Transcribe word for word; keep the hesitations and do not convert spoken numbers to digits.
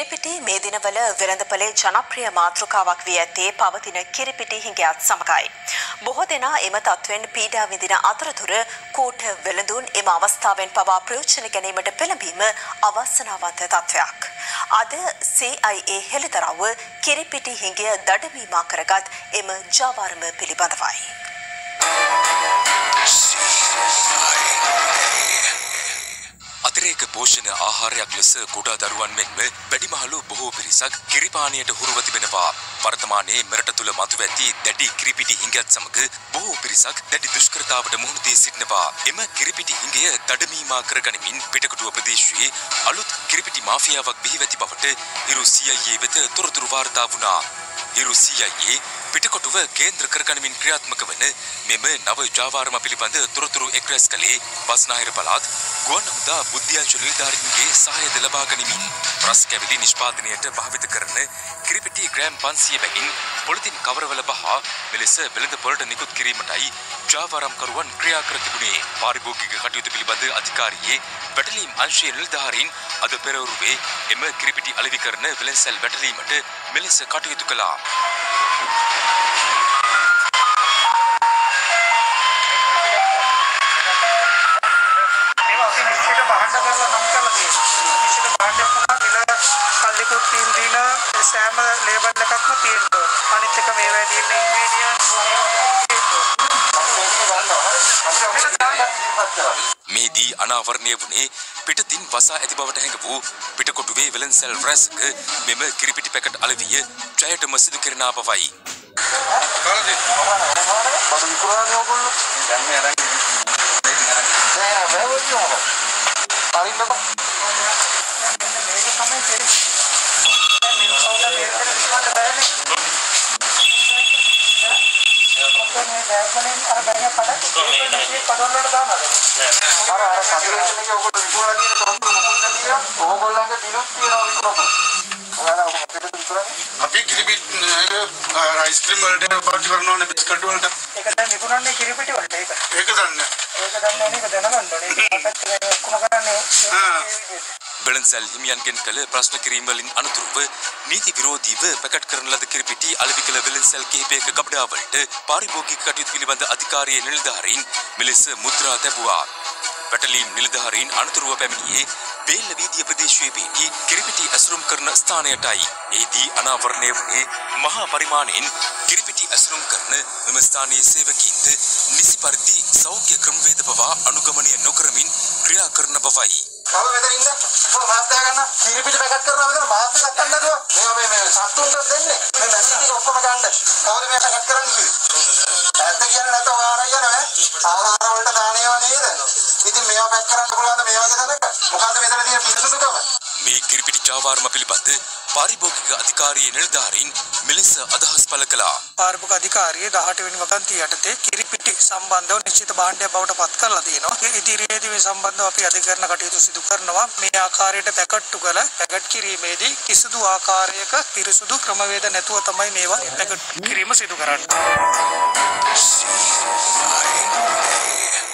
කිරිපිටි මේ දිනවල වෙළඳපොලේ ජනප්‍රිය මාතෘකාවක් වී ඇත්තේ පවතින කිරිපිටි හිඟයත් සමගයි. බොහෝ දෙනා එම තත්ත්වෙන් පීඩා විඳින අතරතුර කූට වෙළඳුන් එම අවස්ථාවෙන් පවා ප්‍රයෝජන ගැනීමට පෙළඹීම අවාසනාවන්ත තත්ත්වයක්. අද සී අයි ඒ හෙළිදරව්ව කිරිපිටි හිඟය දඩමීමා කරගත් එම ජාවාරම පිළිබඳවයි. අතිරේක පෝෂණ ආහාරයක් ලෙස කුඩා දරුවන් මෙන්ම වැඩිමහලු බොහෝ පිරිසක් කිරිපානියට හුරුව තිබෙනවා. වර්තමානයේ මෙරට තුල මතුව ඇති දැඩි කිරිපිටි හිඟයත් සමග බොහෝ පිරිසක් දැඩි දුෂ්කරතාවට මුහුණ දී සිටිනවා. එම කිරිපිටි හිඟය දඩමීමා කරගනිමින් පිටකොටුව ප්‍රදේශයේ අලුත් කිරිපිටි මාෆියාවක් බිහි වෙති බවට හිරු සී අයි ඒ වෙත තොරතුරු වාර්තා වුණා. හිරු සී අයි ඒ පිටකොටුව කේන්ද්‍ර කරගනිමින් ක්‍රියාත්මක වන මෙම නව ජාවාරම පිළිබඳ තොරතුරු එක්රැස් කළේ බස්නාහිර පළාත් ගුවන් හමුදා බුද්ධියංශ නිලධාරීන්ගේ සහායද ලබා ගනිමින් රස කැවිලි නිෂ්පාදනයට භාවිත කරන කිරිපිටි ග්‍රෑම් පන්සිය බැගින් පොලිතින් කවරවල බහා මෙලෙස වෙළඳ පොළට නිකුත් කිරීමටයි ජාවාරම්කරුවන් ක්‍රියා කර තිබුණේ. පාරිභෝගික කටයුතු පිළිබඳ අධිකාරියේ වැටලීම් අංශයේ නිලධාරීන් අද පෙරවරුවේ එම කිරිපිටි අලෙවි කරන වෙළඳසැල් වැටලීමට මෙලෙස කටයුතු කළා. සෑම ලේබල් එකක්ම තියෙන්න ඕන. අනිත් එක මේ වැඩි ඉන්න ඉන්ග්‍රීඩියන්ට්ස් මේදී අනාවරණය වුණේ පිටතින් වසා ඇති බවට හැඟ වූ පිටකොටුවේ වෙළඳසැල් රැසක මෙම කිරිපිටි පැකට් අලෙවිය ජයටම සිදු කරන බවයි. අපි කිරිපිටි අයිස්ක්‍රීම් වලට පාවිච්චි කරනවානේ බිස්කට් වලට. ඒක දැන් විකුණන්නේ කිරිපිටි වලට ඒක. ඒක දන්නේ. ඒක දන්නේ නේද දැනගන්න ඕනේ. ඒක අපිට ඔක්කොම කරන්නේ. වෙළඳසැල් හිමියන්ගෙන් කළ ප්‍රශ්න කිරීම් වලින් අනතුරුව නීති විරෝධීව පැකට් කරන ලද කිරිපිටි අලෙවි කළ වෙළඳසැල් කිහිපයක ගබඩාවලට පාරිභෝගික කටයුතු පිළිබඳ අධිකාරියේ නිලධාරීන් මෙලෙස මුද්‍රා තැබුවා. වැටලීම් නිලධාරීන් අනතුරුව පැමිණියේ බේල්ල වීදිය ප්‍රදේශයේ පිහිටි කිරිපිටි ඇසුරුම් කරන ස්ථානයටයි. එහිදී අනාවරණය වුණේ මහා පරිමාණයෙන් කිරිපිටි ඇසුරුම් කරන මෙම ස්ථානීය සේවකීන්ද නිසි පරිදි සෞඛ්‍ය ක්‍රමවේද පවා අනුගමනය නොකරමින් ක්‍රියා කරන බවයි. කව මෙතන ඉන්න මාස් දාගන්න කිරිපිටි පැකට් කරනවා මෙතන මාස් එකක් ගන්න නේද? මේවා මේ මේ සතුන්ට දෙන්නේ. මේ මැෂින් ටික ඔක්කොම ගන්න. කවුද මේ පැකට් කරන්නේ කිව්වේ? ඇත්ත කියන්නේ නැතව ආරය නෑ. ආහාර වලට දානේවා නේද? ඉතින් මේවා පැක් කරන්න පුළුවන්ද මේ වගේ තැනක? මොකද්ද මෙතන තියෙන පිරිසුදුකම? මේ කිරිපිටි ජාවාරම පිළිබඳ පාරිභෝගික අධිකාරියේ නිලධාරීන් මෙලෙස අදහස් පළ කළා. පාරිභෝගික අධිකාරියේ දහඅට වෙනි වගන්තිය යටතේ කිරිපිටි සම්බන්ධව නිශ්චිත භාණ්ඩයක් බවට පත් කරලා තියෙනවා. ඒ ඉදිරියේදී මේ සම්බන්ධව අපි අධිකරණ කටයුතු සිදු කරනවා. මේ ආකාරයට පැකට්ටු කළ පැකට් කිරීමේදී කිසිදු ආකාරයක පිරිසුදු ක්‍රමවේද නැතුව තමයි මේවා පැකට් කිරීම සිදු කරන්නේ.